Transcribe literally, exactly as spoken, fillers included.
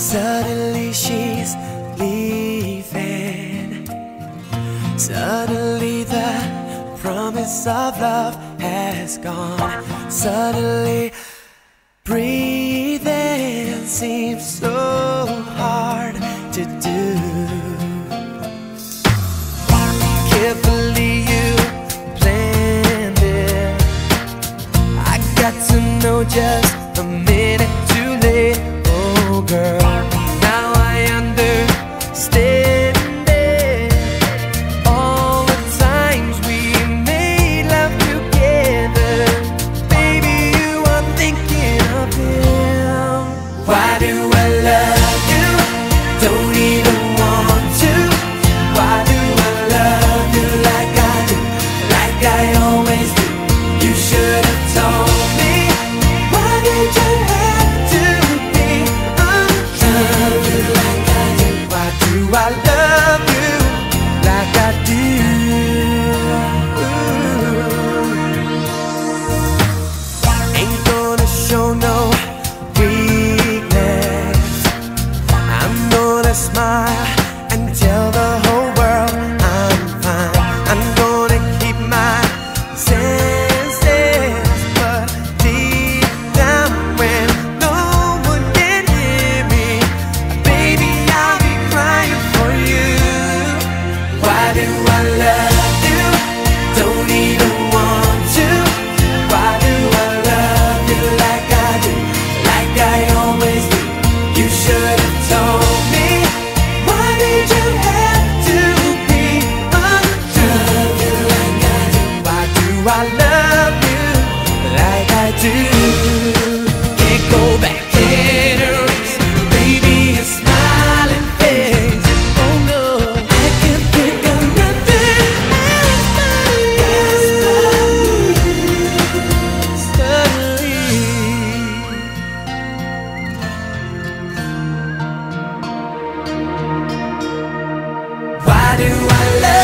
Suddenly she's leaving. Suddenly the promise of love has gone. Suddenly breathing seems so hard to do. Carefully you planned it. I got to know just a minute too late. Oh girl, now I understand it. All the times we made love together, baby, you are thinking of him. Why do I love you? Don't even want to. Why do I love you like I do, like I always do? You should have told me. Why did you have to be untrue? Love you like I do. Why do I love you like I do? Ooh. Ain't gonna show no weakness. I'm gonna smile and tell the whole world I'm fine. I'm gonna keep my senses, but deep down when no one can hear me, baby, I'll be crying for you. Why do I love you? Don't even want to. Why do I love you like I do, like I always do? You should have told me. Why did you have to be untrue? Love you like I do. Why do I love you like I do? Can't go back, can't erase, baby, your smiling face. Oh no, I can't think of nothing else but you. Suddenly, why do I love